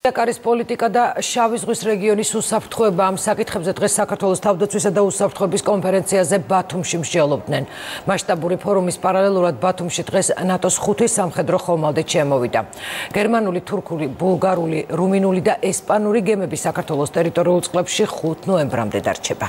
Საკარის პოლიტიკა და შავი ზღვის რეგიონის უსაფრთხოება ამ საკითხებზე დღეს საქართველოს თავდაცვისა და უსაფრთხოების კონფერენციაზე ბათუმში მსჯელობდნენ. მასშტაბური ფორუმის პარალელურად ბათუმში დღეს ნატოს 5 სამხედრო ხომალდი შემოვიდა. გერმანული, თურქული, ბულგარული, რუმინული და ესპანური გემები საქართველოს ტერიტორიულ წყლებში 5 ნოემბრამდე დარჩება.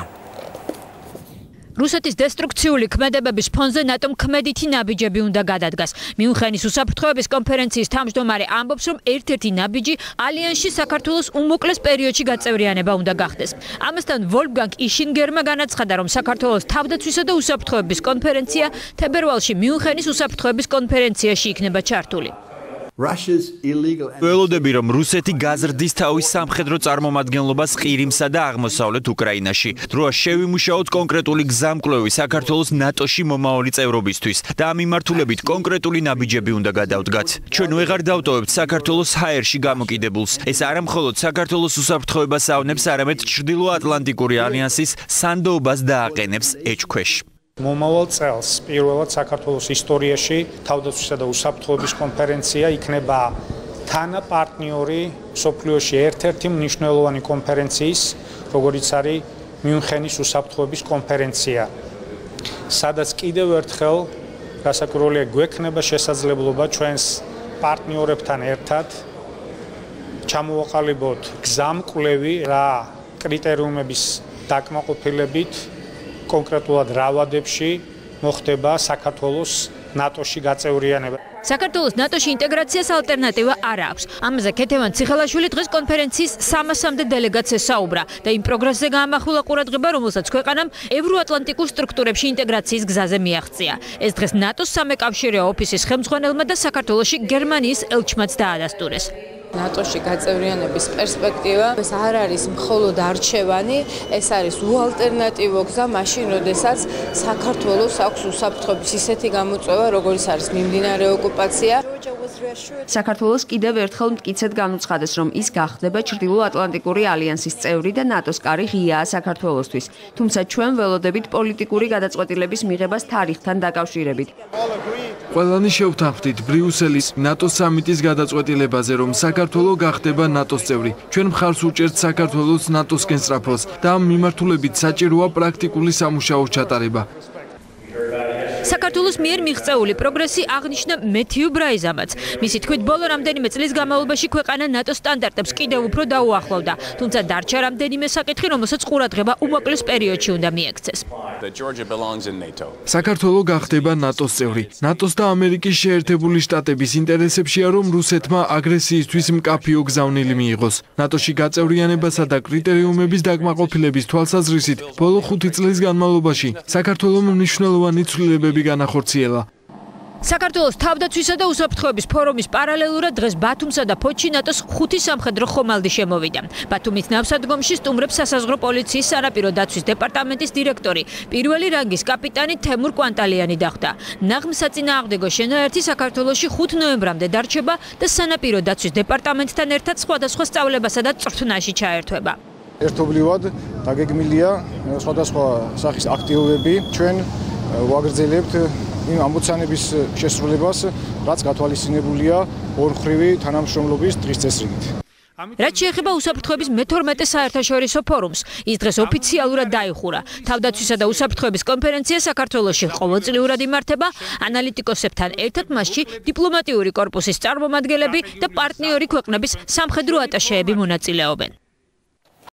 რუსეთის დესტრუქციული ქმედებების ფონზე ნატომ ქმედითი ნაბიჯები უნდა გადადგას. მიუნხენის უსაფრთხოების კონფერენციის თავმჯდომარე ამბობს, რომ ერთ-ერთი ნაბიჯი ალიანსში საქართველოს უმოკლეს პერიოდში გაწევრიანება უნდა გახდეს. ამასთან ვოლფგანგ იშინგერმა განაცხადა, რომ საქართველოს თავდაცვისა და უსაფრთხოების კონფერენცია თებერვალში მიუნხენის უსაფრთხოების კონფერენციაში იქნება ჩართული. ველოდები, რომ რუსეთი გაზრდის თავის სამხედრო წარმომადგენლობას ყირიმსა და აღმოსავლეთ უკრაინაში. დროა შევიმუშაოთ კონკრეტული გზამკვლევი საქართველოს ნატოში მომავალი წევრობისთვის და ამ მიმართულებით კონკრეტული ნაბიჯები უნდა გადავდგათ. ჩვენ ვეღარ დავტოვებთ საქართველოს ჰაერში გამოკიდებულს. ეს არა მხოლოდ საქართველოს უსაფრთხოებას ავნებს, არამედ ჩრდილოატლანტიკური ალიანსის სანდოობას დააყენებს ეჭქვეშ. მომავალ წელს პირველად საქართველოს ისტორიაში თავდაცვისა და უსაფრთხოების კონფერენცია იქნება თანაპარტნიორი მსოფლიოში ერთ-ერთი მნიშვნელოვანი კონფერენციის, როგორიც არის მიუნხენის უსაფრთხოების კონფერენცია. სადაც კიდევ ერთხელ გასაკვირველია გვექნება შესაძლებლობა ჩვენს პარტნიორებთან ერთად ჩამოვაყალიბოთ გზამკვლევი რა კრიტერიუმების დაკმაყოფილებით კონკრეტულად რა ვადებში მოხდება საქართველოს ნატოში გაწევრიანება. საქართველოს ნატოში ინტეგრაციას ალტერნატივა არ აქვს. ამაზე ქეთევან ციხელაშვილი დღეს კონფერენციის 300-მდე დელეგაციას საუბრა და იმ პროგრესზე გაამახვილა ყურადღება, რომელსაც ქვეყანამ ევროატლანტიკურ სტრუქტურებში ინტეგრაციის გზაზე მიაღწია. ეს დღეს ნატოს სამეკავშირეო ოფისის ხელმძღვანელმა და საქართველოში გერმანიის ელჩმაც დაადასტურეს. ნატოში გაწევრიანების პერსპექტივა ეს არ არის მხოლოდ არჩევანი, ეს არის უალტერნატივო გზა მაშინ, როდესაც საქართველოს აქვს უსაფრთხოების ისეთი გამოწვევა, როგორიც არის მიმდინარე ოკუპაცია. საქართველოს კიდევ ერთხელ მტკიცედ განუცხადეს, რომ ის გახდება ჩრდილოატლანტიკური ალიანსის წევრი და ნატოს კარი ღიაა საქართველოსთვის. თუმცა ჩვენ ველოდებით პოლიტიკური გადაწყვეტილების მიღებას თარიღთან დაკავშირებით. ყველანი შევთანხმდით ბრიუსელის ნატოს სამიტის გადაწყვეტილებაზე, რომ საქართველო გახდება ნატოს წევრი. ჩვენ მხარს უჭერთ საქართველოს ნატოსკენ სწრაფოს და ამ მიმართულებით საჭიროა პრაქტიკული სამუშაოს ჩატარება. საქართველოს მიერ მიღწეული პროგრესი აღნიშნა მეთიუ ბრაიზამაც. მისი თქმით, ბოლო რამდენიმე წლის განმავლობაში ქვეყანა ნატოს სტანდარტებს კიდევ უფრო დაუახლოვდა, თუმცა დარჩა რამდენიმე საკითხი, რომელსაც ყურადღება უმოკლეს პერიოდში უნდა მიექცეს. საქართველო გახდება ნატოს წევრი. ნატოს და ამერიკის შეერთებული შტატების ინტერესებშია, რომ რუსეთმა აგრესიისთვის მკაფიო გზავნილი მიიღოს. ნატოში გაწევრიანებასა და კრიტერიუმების დაკმაყოფილების თვალსაზრისით, ბოლო 5 წლის განმავლობაში საქართველომ მნიშვნელოვანი ცვლილებები განახორციელა. საქართველოს თავდაცვისა და უსაფრთხოების ფორუმის პარალელურად დღეს ბათუმსა და ფოთში ნატოს 5 სამხედრო ხომალდი შემოვიდა. ბათუმის ნავსადგომში სტუმრებს სასაზღვრო პოლიციის სანაპირო დაცვის დეპარტამენტის დირექტორი, პირველი რანგის კაპიტანი თემურ კვანტალიანი დახვდა. ნაღმსაწინააღმდეგო შენაერთი საქართველოში 5 ნოემბრამდე დარჩება და სანაპირო დაცვის დეპარტამენტთან ერთად სხვადასხვა სწავლებასა და წვრთნაში ჩაერთვება. ერთობლივად დაგეგმილია სხვადასხვა სახის აქტივობები. ჩვენ ვაგრძელებთ იმ ამოცანების შესრულებას, რაც გათვალისწინებულია ორმხრივი თანამშრომლობის დღის წესრიგით. რაც შეეხება უსაფრთხოების მე-12 საერთაშორისო ფორუმს, ის დღეს ოფიციალურად დაიხურა. თავდაცვისა და უსაფრთხოების კონფერენცია საქართველოში ყოველწლიურად იმართება, ანალიტიკოსებთან ერთად მასში დიპლომატიური კორპუსის წარმომადგენლები და პარტნიორი ქვეყნების სამხედრო ატაშეები მონაწილეობენ.